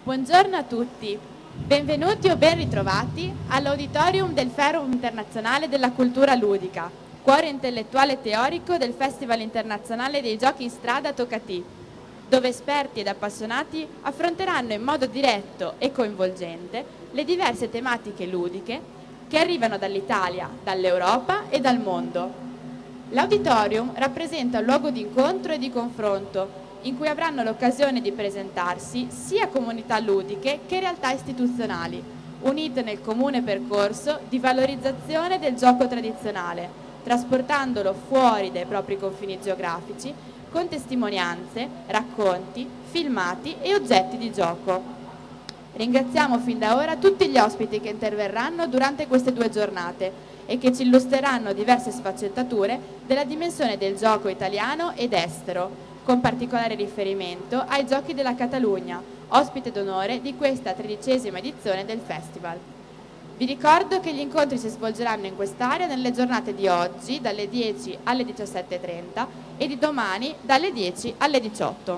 Buongiorno a tutti, benvenuti o ben ritrovati all'Auditorium del Forum Internazionale della Cultura Ludica, cuore intellettuale e teorico del Festival Internazionale dei Giochi in Strada Tocatì, dove esperti ed appassionati affronteranno in modo diretto e coinvolgente le diverse tematiche ludiche che arrivano dall'Italia, dall'Europa e dal mondo. L'Auditorium rappresenta un luogo di incontro e di confronto in cui avranno l'occasione di presentarsi sia comunità ludiche che realtà istituzionali, unite nel comune percorso di valorizzazione del gioco tradizionale, trasportandolo fuori dai propri confini geografici con testimonianze, racconti, filmati e oggetti di gioco. Ringraziamo fin da ora tutti gli ospiti che interverranno durante queste 2 giornate e che ci illustreranno diverse sfaccettature della dimensione del gioco italiano ed estero, con particolare riferimento ai Giochi della Catalogna, ospite d'onore di questa 13ª edizione del festival. Vi ricordo che gli incontri si svolgeranno in quest'area nelle giornate di oggi dalle 10 alle 17:30 e di domani dalle 10 alle 18.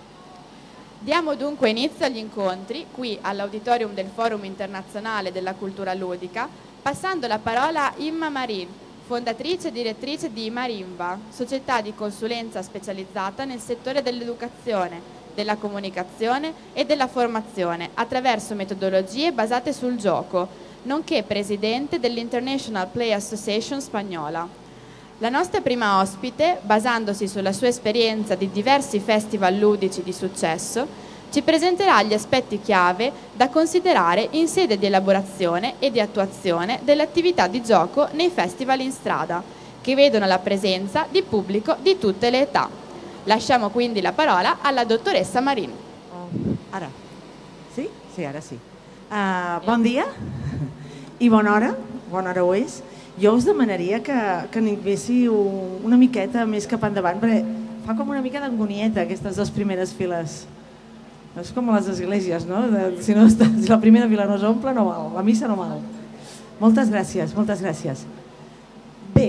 Diamo dunque inizio agli incontri qui all'Auditorium del Forum Internazionale della Cultura Ludica, passando la parola a Imma Marin, fondatrice e direttrice di Marimba, società di consulenza specializzata nel settore dell'educazione, della comunicazione e della formazione attraverso metodologie basate sul gioco, nonché presidente dell'International Play Association spagnola. La nostra prima ospite, basandosi sulla sua esperienza di diversi festival ludici di successo, ci presenterà gli aspetti chiave da considerare in sede di elaborazione e di attuazione delle attività di gioco nei festival in strada, che vedono la presenza di pubblico di tutte le età. Lasciamo quindi la parola alla dottoressa Marin. Ara. Sí? Sí, ara sí. Bon dia i bona hora ho és. Jo us demanaria que anéssiu una miqueta més cap endavant, perquè fa com una mica d'angonieta aquestes 2 primeres files. És com a les esglésies, no? Si la primera fila no s'omple, no val, la missa no val. Moltes gràcies, moltes gràcies. Bé,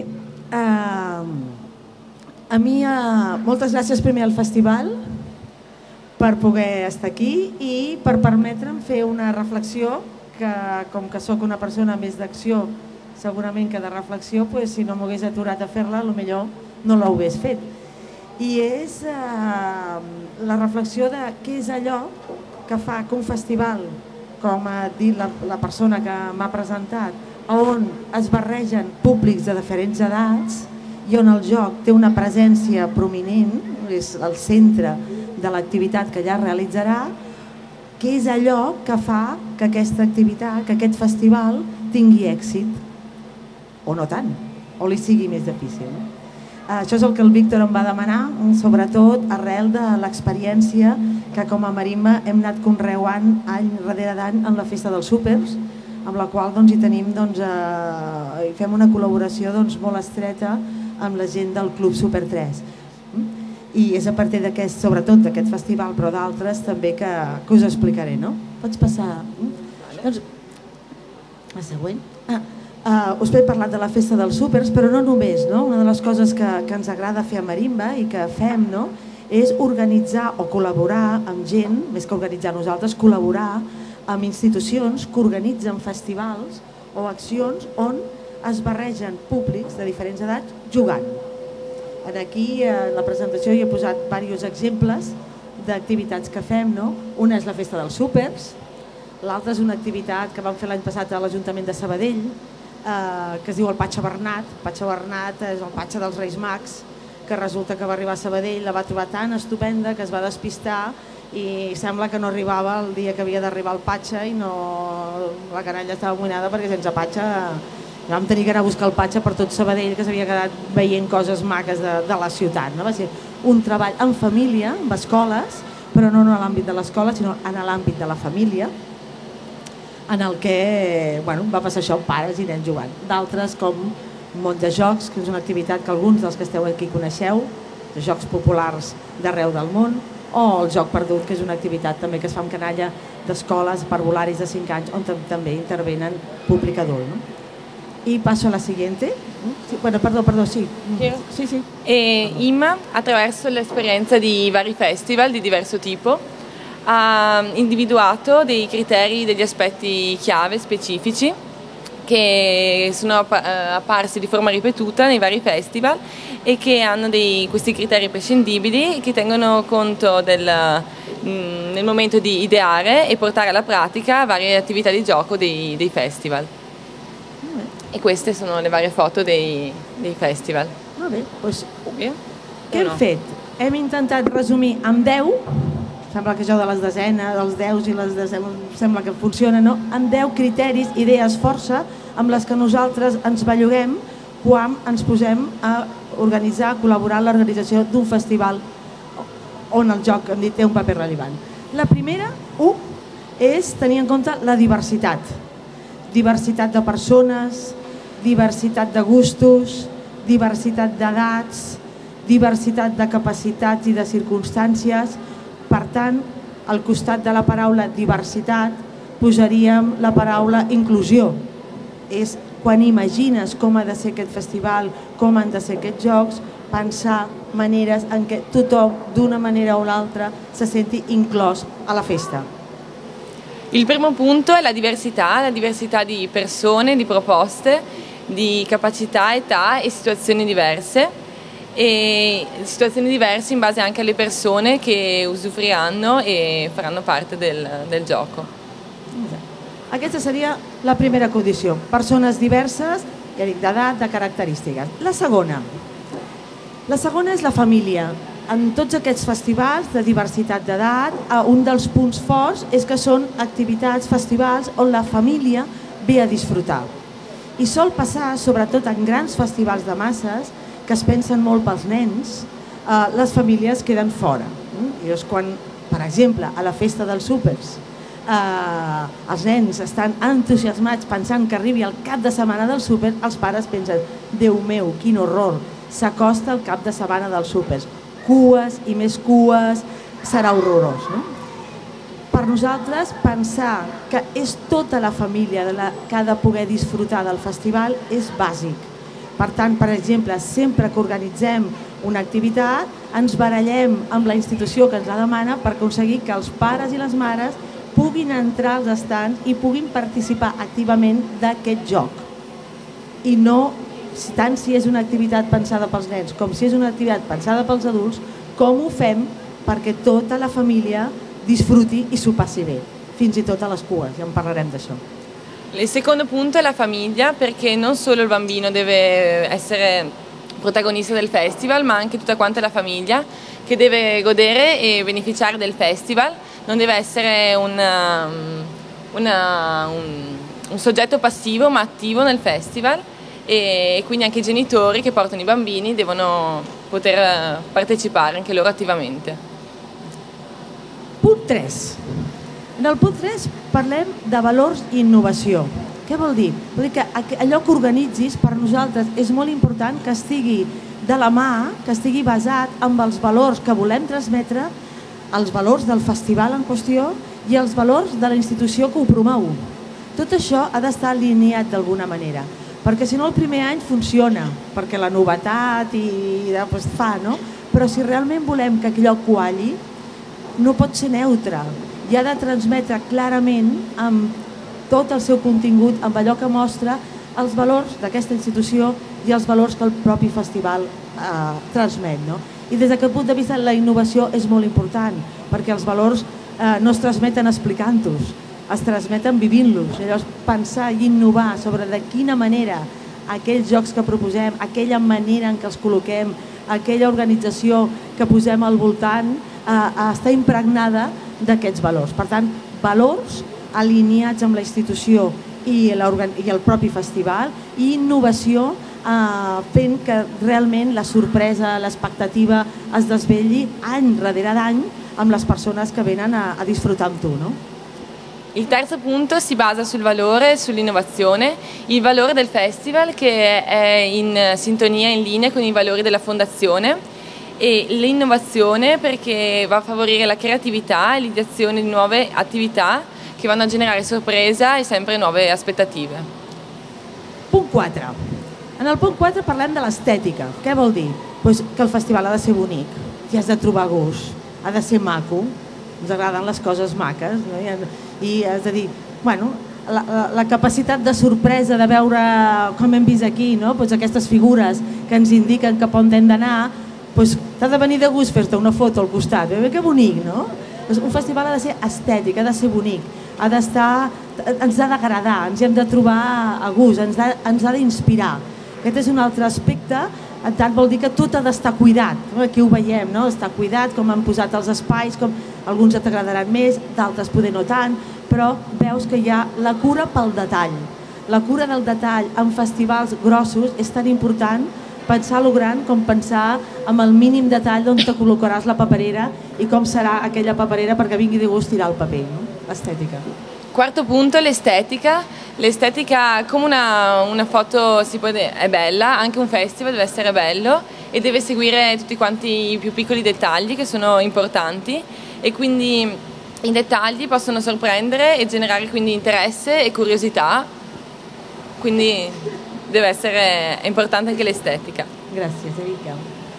a mi, moltes gràcies primer al festival per poder estar aquí i per permetre'm fer una reflexió que, com que sóc una persona més d'acció, segurament que de reflexió, si no m'hagués aturat a fer-la, potser no l'hagués fet. I és la reflexió de què és allò que fa que un festival, com ha dit la persona que m'ha presentat, on es barregen públics de diferents edats i on el joc té una presència prominent, és el centre de l'activitat que allà realitzarà, què és allò que fa que aquesta activitat, que aquest festival tingui èxit, o no tant, o li sigui més difícil. Això és el que el Víctor em va demanar, sobretot arrel de l'experiència que com a Marimba hem anat conreuant any darrere d'any en la festa dels súpers, amb la qual hi tenim, fem una col·laboració molt estreta amb la gent del Club Super 3. I és a partir d'aquest, sobretot d'aquest festival, però d'altres també que us explicaré, no? Pots passar? La següent. Us he parlat de la festa dels súpers, però no només. Una de les coses que ens agrada fer a Marimba i que fem és organitzar o col·laborar amb gent, més que organitzar nosaltres, col·laborar amb institucions que organitzen festivals o accions on es barregen públics de diferents edats jugant. Aquí a la presentació hi he posat diversos exemples d'activitats que fem. Una és la festa dels súpers, l'altra és una activitat que vam fer l'any passat a l'Ajuntament de Sabadell, que es diu el Patxa Bernat. Patxa Bernat és el Patxa dels Reis Mags, que resulta que va arribar a Sabadell, la va trobar tan estupenda que es va despistar i sembla que no arribava el dia que havia d'arribar el Patxa i la canalla estava amoïnada perquè sense Patxa vam tenir que anar a buscar el Patxa per tot Sabadell, que s'havia quedat veient coses maques de la ciutat. Va ser un treball en família, amb escoles, però no en l'àmbit de l'escola, sinó en l'àmbit de la família, en el que va passar això amb pares i nens jugant. D'altres com Món de Jocs, que és una activitat que alguns dels que esteu aquí coneixeu, de jocs populars d'arreu del món, o el Joc Perdut, que és una activitat també que es fa amb canalla d'escoles parvularis de 5 anys, on també intervenen públic adult. Y paso a la siguiente. Bueno, perdón, sí. Imma, attraverso l'esperienza di vari festival di diverso tipo, ha individuato dei criteri, degli aspetti chiave specifici che sono apparsi di forma ripetuta nei vari festival e che hanno questi criteri prescindibili che tengono conto nel momento di ideare e portare alla pratica varie attività di gioco dei festival. E queste sono le varie foto dei festival. Va bé, doncs, què hem fet? Hem intentat resumir amb 10, sembla que això de les desenes, dels 10 i les desenes, sembla que funciona, no? Amb 10 criteris, idees força, amb les que nosaltres ens belluguem quan ens posem a organitzar, a col·laborar en l'organització d'un festival on el joc, hem dit, té un paper rellevant. La primera, és tenir en compte la diversitat. Diversitat de persones, diversitat de gustos, diversitat d'edats, diversitat de capacitats i de circumstàncies. Per tant, al costat de la paraula diversitat posaríem la paraula inclusió. És quan imagines com ha de ser aquest festival, com han de ser aquests jocs, pensar maneres en què tothom, d'una manera o l'altra, se senti inclòs a la festa. Il primo punto è la diversità di persone, di proposte, di capacità, età e situazioni diverse in base anche alle persone che usufruiranno e faranno parte del gioco. Aquesta seria la primera condició, persones diverses, ja dic, d'edat, de característiques. La segona és la família. En tots aquests festivals de diversitat d'edat, un dels punts forts és que són activitats, festivals on la família ve a disfrutar. I sol passar, sobretot en grans festivals de masses, que es pensen molt pels nens, les famílies queden fora. I és quan, per exemple, a la festa dels súpers, els nens estan entusiasmats pensant que arribi el cap de setmana del súper, els pares pensen, Déu meu, quin horror, s'acosta el cap de setmana dels súpers, cues i més cues, serà horrorós. Per nosaltres, pensar que és tota la família que ha de poder disfrutar del festival és bàsic. Per tant, per exemple, sempre que organitzem una activitat, ens barallem amb la institució que ens la demana per aconseguir que els pares i les mares puguin entrar als estands i puguin participar activament d'aquest joc. I no, tant si és una activitat pensada pels nens com si és una activitat pensada pels adults, com ho fem perquè tota la família disfruti i s'ho passi bé, fins i tot a les cues, ja en parlarem d'això. Il secondo punto è la famiglia, perché non solo il bambino deve essere protagonista del festival, ma anche tutta quanta la famiglia che deve godere e beneficiare del festival. Non deve essere un soggetto passivo ma attivo nel festival, e quindi anche i genitori che portano i bambini devono poter partecipare anche loro attivamente. Punt 3. En el punt 3 parlem de valors i innovació. Què vol dir? Vol dir que allò que organitzis per nosaltres és molt important que estigui de la mà, que estigui basat en els valors que volem transmetre, els valors del festival en qüestió i els valors de la institució que ho promou. Tot això ha d'estar alineat d'alguna manera, perquè si no el primer any funciona, perquè la novetat fa, no? Però si realment volem que allò qualli, no pot ser neutre, i ha de transmetre clarament amb tot el seu contingut, amb allò que mostra els valors d'aquesta institució i els valors que el propi festival transmet. I des d'aquest punt de vista la innovació és molt important, perquè els valors no es transmeten explicant-los, es transmeten vivint-los. Llavors, pensar i innovar sobre de quina manera aquells jocs que proposem, aquella manera en què els col·loquem, aquella organització que posem al voltant, està impregnada d'aquests valors. Per tant, valors alineats amb la institució i el propi festival, i innovació fent que realment la sorpresa, l'expectativa es desvetlli any darrere d'any amb les persones que venen a disfrutar amb tu. Il terzo punto si basa sul valore e sull'innovazione, il valore del festival che è in sintonia, in linea con i valori della fondazione, e l'innovazione perché va a favorire la creatività e l'ideazione di nuove attività che vanno a generare sorpresa e sempre nuove aspettative. Punt 4. En el punt 4 parlem de l'estètica. Què vol dir? Que el festival ha de ser bonic, t'hi has de trobar gust, ha de ser maco, ens agraden les coses maques, no? I és a dir, bueno, la capacitat de sorpresa de veure, com hem vist aquí, no? Pues aquestes figures que ens indiquen cap on hem d'anar, pues, t'ha de venir de gust fer-te una foto al costat, que bonic, no? Pues un festival ha de ser estètic, ha de ser bonic, ha d'estar, ens ha d'agradar, ens hi hem de trobar a gust, ens ha d'inspirar. Aquest és un altre aspecte, en tant vol dir que tot ha d'estar cuidat, no? Aquí ho veiem, no? Està cuidat, com han posat els espais, com alguns t'agradaran més, d'altres poder no tant, però veus que hi ha la cura pel detall. La cura del detall en festivals grossos és tan important, pensar a lo gran com pensar amb el mínim detall on te col·locaràs la paperera i com serà aquella paperera perquè vingui de gust tirar el paper, no? L'estètica. Quarto punto, l'estetica. L'estetica, come una foto è bella, anche un festival deve essere bello e deve seguire tutti quanti i più piccoli dettagli che sono importanti e quindi i dettagli possono sorprendere e generare quindi interesse e curiosità, quindi è importante anche l'estetica. Gràcies, Erika.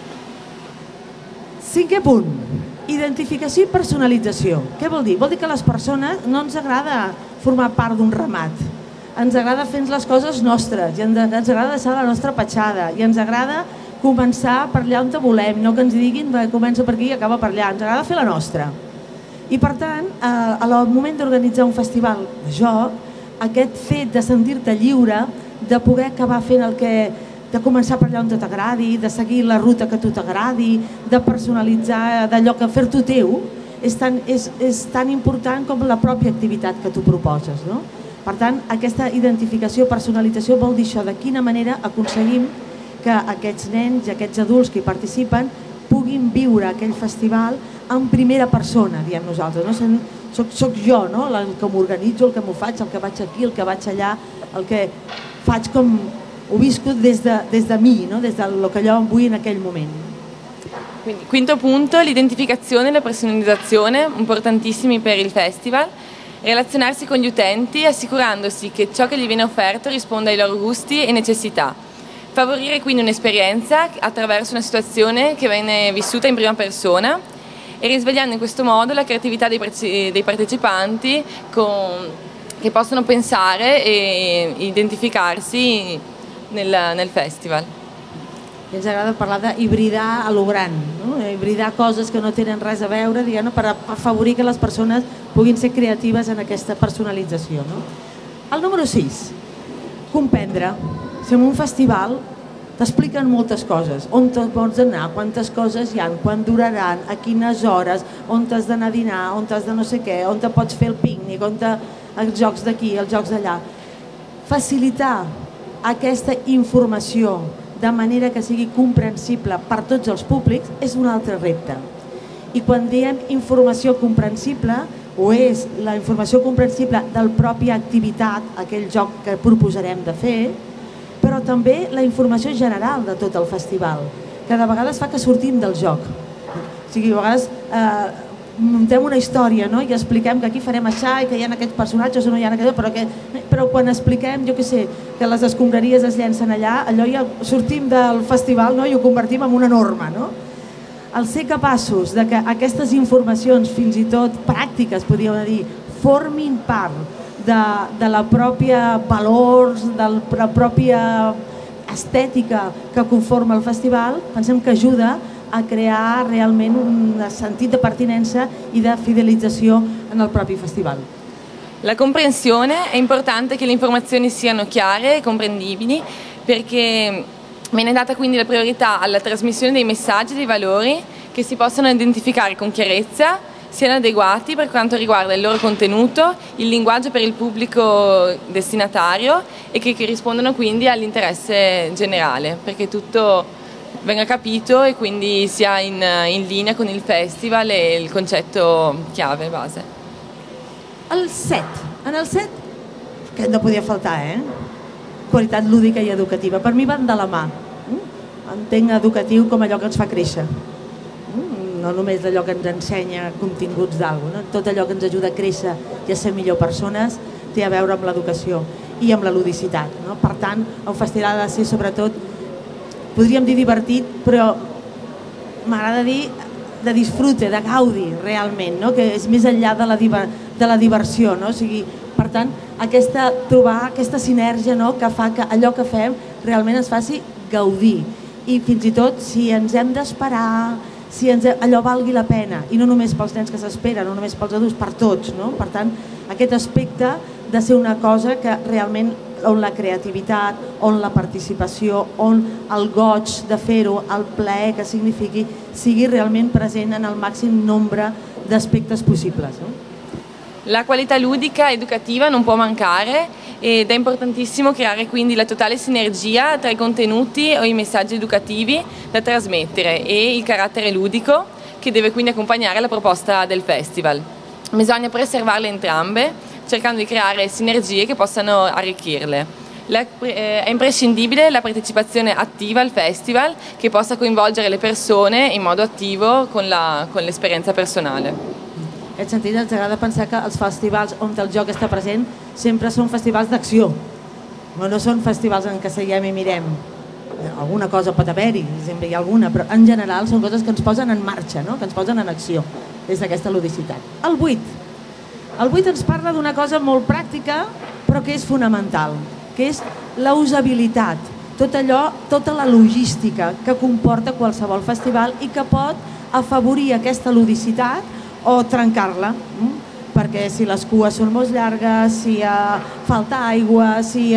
Cinquè punt, identificació i personalització. Què vol dir? Vol dir que a les persones no ens agrada formar part d'un ramat. Ens agrada fer les coses nostres, i ens agrada deixar la nostra petjada, i ens agrada començar per allà on volem, no que ens diguin comença per aquí i acaba per allà, ens agrada fer la nostra. I per tant, al moment d'organitzar un festival de joc, aquest fet de sentir-te lliure, de poder acabar fent de començar per allà on t'agradi, de seguir la ruta que a tu t'agradi, de personalitzar d'allò que fer-t'ho teu, és tan important com la pròpia activitat que tu proposes, no? Per tant, aquesta identificació, personalització vol dir això, de quina manera aconseguim que aquests nens i aquests adults que hi participen puguin viure aquell festival en primera persona, diem nosaltres. Soc jo, el que m'organitzo, el que m'ho faig, el que vaig aquí, el que vaig allà, el que faig com ho visco des de mi, des del que jo vull in aquell moment. Quindi, quinto punto, l'identificazione e la personalizzazione, importantissimi per il festival. Relazionarsi con gli utenti assicurandosi che ciò che gli viene offerto risponda ai loro gusti e necessità. Favorire quindi un'esperienza attraverso una situazione che viene vissuta in prima persona e risvegliando in questo modo la creatività dei partecipanti che possono pensare e identificarsi nel festival. Ens agrada parlar d'hibridar a lo gran, hibridar coses que no tenen res a veure, per afavorir que les persones puguin ser creatives en aquesta personalització. El número 6, comprendre. Si en un festival t'expliquen moltes coses, on pots anar, quantes coses hi ha, quan duraran, a quines hores, on t'has d'anar a dinar, on t'has de no sé què, on te pots fer el pícnic, els jocs d'aquí, els jocs d'allà. Facilitar aquesta informació de manera que sigui comprensible per tots els públics és un altre repte. I quan diem informació comprensible, o és la informació comprensible de la pròpia activitat, aquell joc que proposarem de fer, però també la informació general de tot el festival, que de vegades fa que sortim del joc. O sigui, a vegades muntem una història i expliquem que aquí farem això i que hi ha aquests personatges o no hi ha aquests, però quan expliquem, jo què sé, que les escombraries es llencen allà, allò ja sortim del festival i ho convertim en una norma. El ser capaços que aquestes informacions, fins i tot pràctiques, podríem dir, formin part de la pròpia valors, de la pròpia estètica que conforma el festival, pensem que ajuda a crear realment un sentit de pertinenza e di fidelizzazione nel proprio festival. La comprensione, è importante che le informazioni siano chiare e comprendibili perché viene data quindi la priorità alla trasmissione dei messaggi e dei valori che si possono identificare con chiarezza, siano adeguati per quanto riguarda il loro contenuto, il linguaggio per il pubblico destinatario e che rispondono quindi all'interesse generale, perché tutto venga capito e quindi sia in linea con il festival e il concetto chiave base. El 7. En el 7, que no podia faltar, qualitat lúdica i educativa. Per mi van de la mà. Entenc educatiu com allò que ens fa créixer. No només allò que ens ensenya continguts d'alguna cosa. Tot allò que ens ajuda a créixer i a ser millor persones té a veure amb l'educació i amb la ludicitat. Per tant, un festival ha de ser sobretot, podríem dir divertit, però m'agrada dir de disfrute, de gaudi realment, no? Que és més enllà de la diversió, no? O sigui, per tant, trobar aquesta sinergia, no? Que fa que allò que fem realment es faci gaudir, i fins i tot si ens hem d'esperar, si allò valgui la pena, i no només pels nens que s'esperen, no només pels adults, per tots, no? Per tant, aquest aspecte de ser una cosa que realment on la creativitat, on la participació, on el goig de fer-ho, el plaer que signifiqui, sigui realment present en el màxim nombre d'aspectes possibles, no? La qualità ludica educativa non può mancare ed è importantissimo creare quindi la totale sinergia tra i contenuti o i messaggi educativi da trasmettere e il carattere ludico che deve quindi accompagnare la proposta del festival. Bisogna preservarle entrambe, cercando di creare sinergie che possano arricchirle. È imprescindibile la partecipazione attiva al festival che possa coinvolgere le persone in modo attivo con l'esperienza personale. En aquest sentit, ens agrada pensar que els festivals on el joc està present sempre són festivals d'acció, no són festivals en què seguem i mirem. Alguna cosa pot haver-hi, sempre hi ha alguna, però en general són coses que ens posen en marxa, no? Que ens posen en acció des d'aquesta ludicitat. El 8 ens parla d'una cosa molt pràctica però que és fonamental, que és la usabilitat, tot allò, tota la logística que comporta qualsevol festival i que pot afavorir aquesta ludicitat o trencar-la, perquè si les cues són molt llargues, si falta aigua, si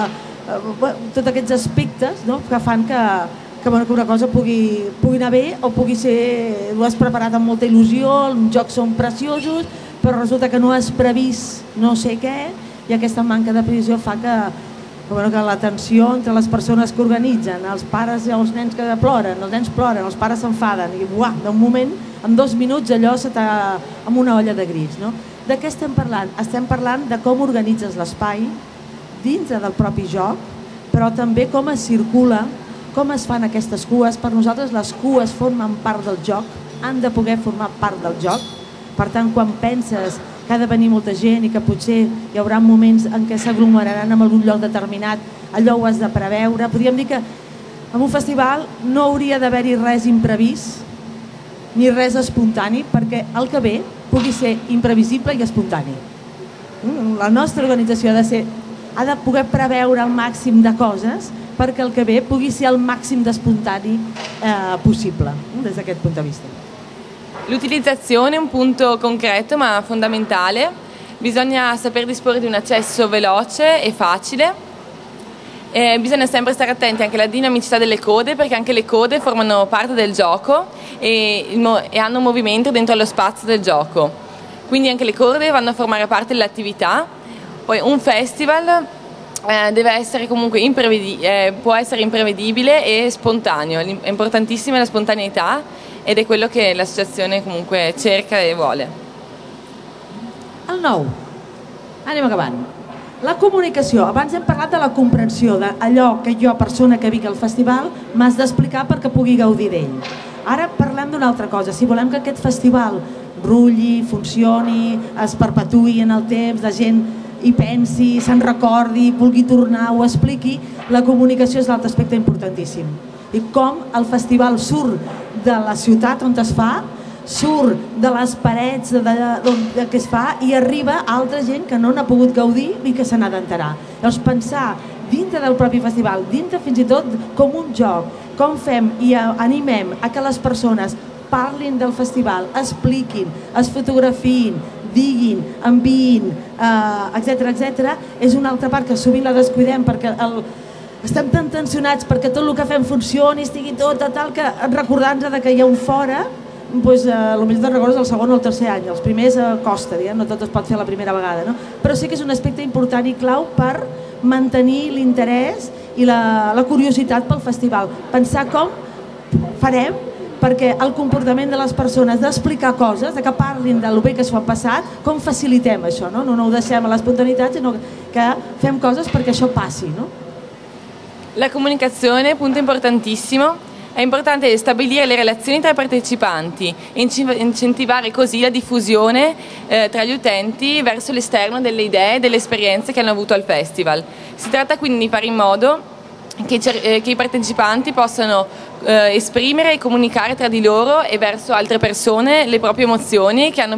tots aquests aspectes, no? Que fan que una cosa pugui anar bé o pugui ser, ho has preparat amb molta il·lusió, els jocs són preciosos, però resulta que no has previst no sé què, i aquesta manca de previsió fa que la tensió entre les persones que organitzen, els pares i els nens que ploren, els nens ploren, els pares s'enfaden, i d'un moment, en 2 minuts allò s'està amb una olla de gris, no? De què estem parlant? Estem parlant de com organitzes l'espai dintre del propi joc, però també com es circula, com es fan aquestes cues. Per nosaltres les cues formen part del joc, han de poder formar part del joc. Per tant, quan penses que ha de venir molta gent i que potser hi haurà moments en què s'aglomeraran en algun lloc determinat, allò ho has de preveure. Podríem dir que en un festival no hauria d'haver-hi res imprevist ni res espontani, perquè el que ve pugui ser imprevisible i espontani. La nostra organització ha de poder preveure el màxim de coses perquè el que ve pugui ser el màxim d'espontani possible, des d'aquest punt de vista. L'utilizzazione è un punto concreto ma fondamentale, bisogna saper disporre di un accesso veloce e facile. Bisogna sempre stare attenti anche alla dinamicità delle code, perché anche le code formano parte del gioco e hanno movimento dentro lo spazio del gioco, quindi anche le code vanno a formare parte dell'attività. Poi un festival deve essere comunque può essere imprevedibile e spontaneo, è importantissima la spontaneità ed è quello che l'associazione comunque cerca e vuole. El 9, anem acabant. La comunicació, abans hem parlat de la comprensió, d'allò que jo, persona que vinc al festival, m'has d'explicar perquè pugui gaudir d'ell. Ara parlem d'una altra cosa, si volem que aquest festival rulli, funcioni, es perpetuï en el temps, la gent hi pensi, se'n recordi, vulgui tornar, ho expliqui, la comunicació és l'altre aspecte importantíssim. I com el festival surt de la ciutat on es fa, surt de les parets que es fa i arriba a altra gent que no n'ha pogut gaudir i que se n'ha d'enterar. Llavors pensar dintre del propi festival, dintre fins i tot com un joc, com fem i animem a que les persones parlin del festival, expliquin, es fotografiïn, diguin, enviïn, etc., és una altra part que sovint la descuidem perquè estem tan tensionats perquè tot el que fem funcioni, estigui tot tal, que recordar-nos que hi ha un fora, doncs potser te'n recordes el segon o el tercer any, els primers costa, no tot es pot fer la primera vegada, no? Però sí que és un aspecte important i clau per mantenir l'interès i la curiositat pel festival. Pensar com farem perquè el comportament de les persones d'explicar coses, de que parlin del bé que s'ho han passat, com facilitem això, no ho deixem a l'espontaneïtat, sinó que fem coses perquè això passi, no? La comunicazione, punto importantissimo. È importante stabilire le relazioni tra i partecipanti e incentivare così la diffusione tra gli utenti verso l'esterno delle idee e delle esperienze che hanno avuto al festival. Si tratta quindi di fare in modo che i partecipanti possano esprimere e comunicare tra di loro e verso altre persone le proprie emozioni che hanno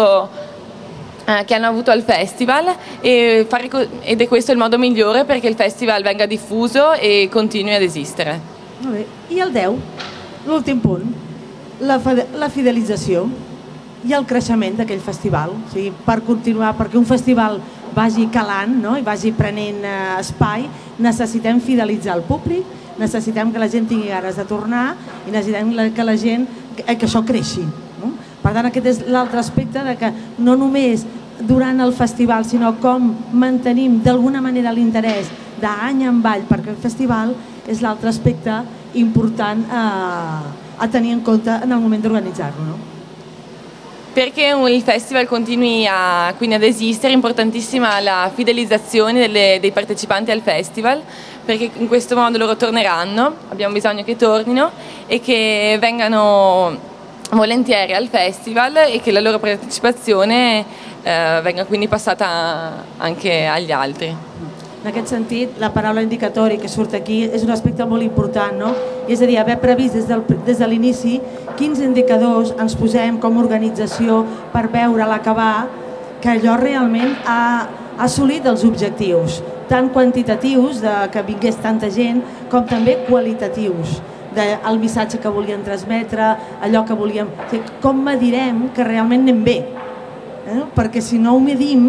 avuto al festival ed è questo il modo migliore perché il festival venga diffuso e continui ad esistere. Molt bé. I el 10, l'últim punt, la fidelització i el creixement d'aquell festival. O sigui, per continuar, perquè un festival vagi calant, no? I vagi prenent espai, necessitem fidelitzar el públic, necessitem que la gent tingui ganes de tornar i necessitem que la gent, que això creixi. No? Per tant, aquest és l'altre aspecte de que no només durant el festival, sinó com mantenim d'alguna manera l'interès d'any en all per aquest festival és l'altre aspecte important a tenir en compte en el moment d'organitzar-lo. No? Perché il festival continui quindi ad esistere è importantissima la fidelizzazione dei partecipanti al festival, perché in questo modo loro torneranno, abbiamo bisogno che tornino e che vengano volentieri al festival e che la loro partecipazione venga quindi passata anche agli altri. En aquest sentit, la paraula indicatori que surt aquí és un aspecte molt important, no? És a dir, haver previst des de l'inici quins indicadors ens posem com a organització per veure a l'acabar que allò realment ha assolit els objectius, tant quantitatius, que vingués tanta gent, com també qualitatius, del missatge que volíem transmetre, allò que volíem... Com medirem que realment anem bé? Perquè si no ho medim,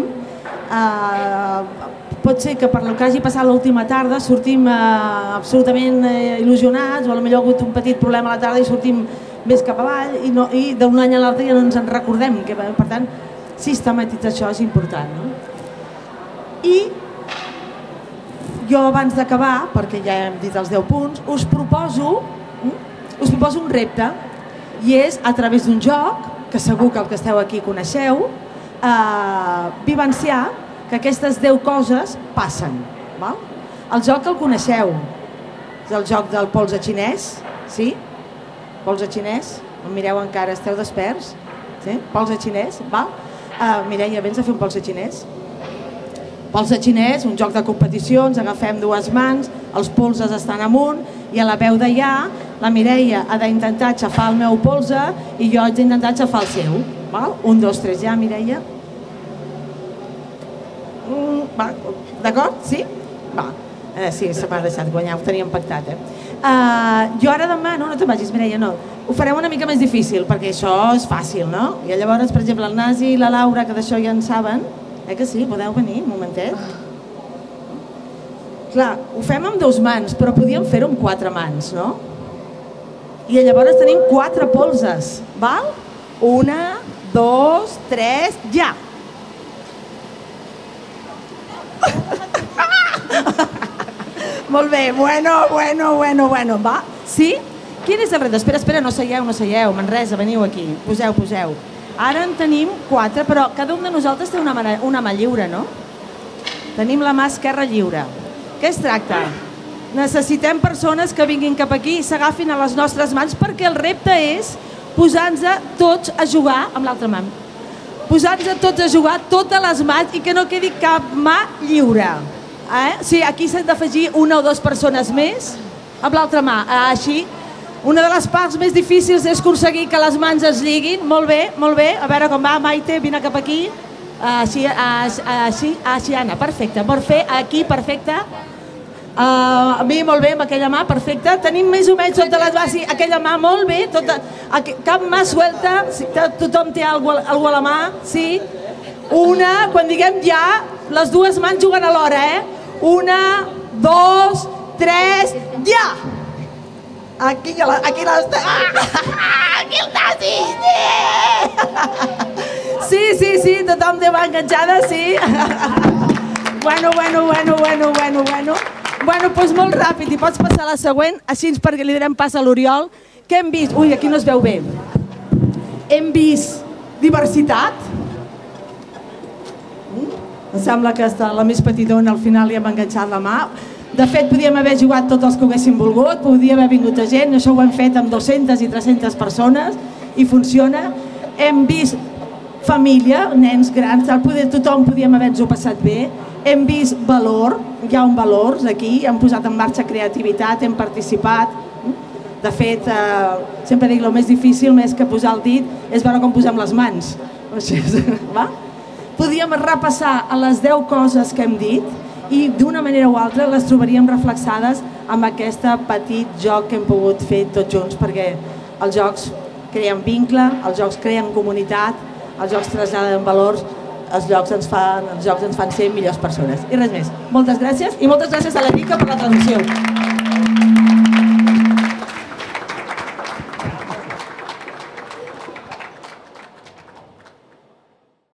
pot ser que per el que hagi passat l'última tarda sortim absolutament il·lusionats o potser ha hagut un petit problema a la tarda i sortim més cap avall i d'un any a l'altre ja no ens en recordem. Per tant, sistematitzar això és important. I jo abans d'acabar, perquè ja hem dit els 10 punts, us proposo un repte i és a través d'un joc, que segur que el que esteu aquí coneixeu, vivenciar que aquestes 10 coses passen. El joc el coneixeu, és el joc del polze xinès, sí? Polze xinès, em mireu encara, esteu desperts? Sí? Polze xinès, val? Mireia, vens a fer un polze xinès? Polze xinès, un joc de competició, ens agafem dues mans, els polzes estan amunt i a la veu de ja, la Mireia ha d'intentar aixafar el meu polze i jo haig d'intentar aixafar el seu. 1, 2, 3, ja, Mireia. D'acord? Sí? Sí, se m'ha deixat guanyar, ho teníem pactat. Jo ara demano, no te'n vagis, Mireia, no, ho farem una mica més difícil perquè això és fàcil, no? I llavors, per exemple, el Nasi i la Laura, que d'això ja en saben, que sí, podeu venir, un momentet. Clar, ho fem amb 2 mans, però podíem fer-ho amb 4 mans, no? I llavors tenim 4 polzes, val? 1, 2, 3, ja! Molt bé, bueno, va? Sí? Quin és el repte? Espera, no seieu, Manresa, veniu aquí, poseu. Ara en tenim 4, però cada un de nosaltres té una mà lliure, no? Tenim la mà esquerra lliure. Què es tracta? Necessitem persones que vinguin cap aquí i s'agafin a les nostres mans perquè el repte és posar-nos tots a jugar amb l'altra mà. Posar-nos tots a jugar totes les mans i que no quedi cap mà lliure. Sí, aquí s'han d'afegir 1 o 2 persones més amb l'altra mà. Així, una de les parts més difícils és aconseguir que les mans es lliguin. Molt bé. A veure com va, Maite, vine cap aquí. Així, Anna, perfecte. Molt bé, aquí, perfecte. A mi, molt bé, amb aquella mà, perfecte. Tenim més o menys totes les mans, sí, aquella mà, molt bé. Cap mà suelta, tothom té alguna a la mà, sí. Una, quan diguem ja, les 2 mans juguen alhora, 1, 2, 3, ja! Aquí les... Aquí el Nasi! Sí, tothom té mà enganxada, sí. Bueno. Bueno, doncs molt ràpid, i pots passar a la següent, així perquè li direm pas a l'Oriol. Què hem vist? Ui, aquí no es veu bé. Hem vist diversitat. Em sembla que la més petitona al final li hem enganxat la mà. De fet, podíem haver jugat tots els que ho haguéssim volgut, podria haver vingut a gent, això ho hem fet amb 200 i 300 persones i funciona. Hem vist família, nens grans, tothom podíem haver-nos-ho passat bé. Hem vist valor, hi ha un valor aquí, hem posat en marxa creativitat, hem participat. De fet, sempre dic, el més difícil, més que posar el dit, és veure com posem les mans. Va? Podríem repassar a les 10 coses que hem dit i d'una manera o altra les trobaríem reflexades amb aquest petit joc que hem pogut fer tots junts, perquè els jocs creen vincle, els jocs creen comunitat, els jocs traslladen valors, els jocs ens fan ser millors persones. I res més. Moltes gràcies i moltes gràcies a l'Erika per la traducció.